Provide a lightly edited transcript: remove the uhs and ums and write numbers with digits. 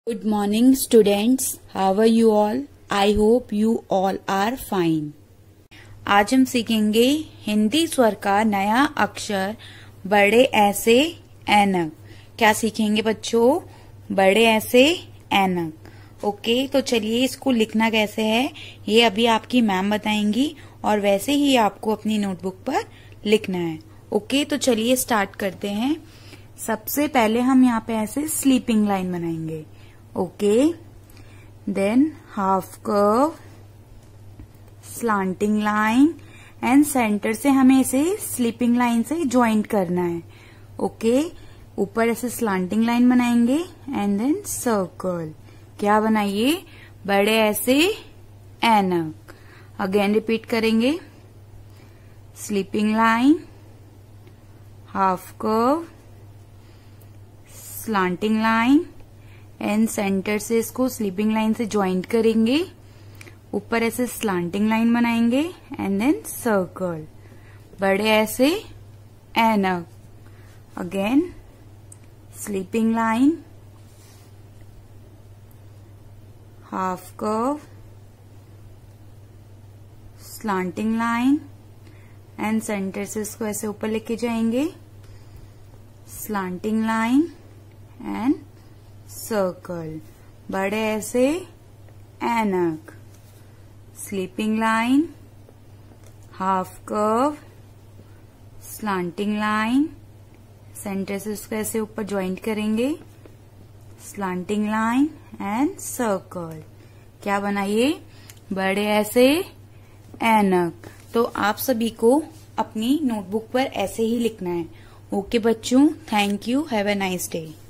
Good morning students, how are you all? I hope you all are fine. आज हम सीखेंगे हिंदी स्वर का नया अक्षर बड़े ऐसे ऐनक। क्या सीखेंगे बच्चों? बड़े ऐसे ऐनक। ओके, तो चलिए इसको लिखना कैसे है ये अभी आपकी मैम बताएंगी और वैसे ही आपको अपनी नोटबुक पर लिखना है। ओके, तो चलिए स्टार्ट करते हैं। सबसे पहले हम यहाँ पे ऐसे स्लीपिंग लाइन बनाएंगे। Okay, then half curve, slanting line and center से हमें इसे स्लीपिंग लाइन से ज्वाइंट करना है। ओके, ऊपर ऐसे स्लांटिंग लाइन बनाएंगे एंड देन सर्कल। क्या बनाइए? बड़े ऐसे ऐनक। अगेन रिपीट करेंगे। Sleeping line, half curve, slanting line and center से इसको स्लीपिंग लाइन से ज्वाइंट करेंगे। ऊपर ऐसे स्लांटिंग लाइन बनाएंगे एंड देन सर्कल। बड़े ऐसे ऐनक। Again sleeping line, half curve, slanting line and center से इसको ऐसे ऊपर लेके जाएंगे। Slanting line and circle. बड़े ऐसे ऐनक। Sleeping line, half curve, slanting line, center से उसको ऐसे ऊपर ज्वाइंट करेंगे। Slanting line and circle. क्या बनाइए? बड़े ऐसे ऐनक। तो आप सभी को अपनी नोटबुक पर ऐसे ही लिखना है। ओके बच्चों, thank you, have a nice day.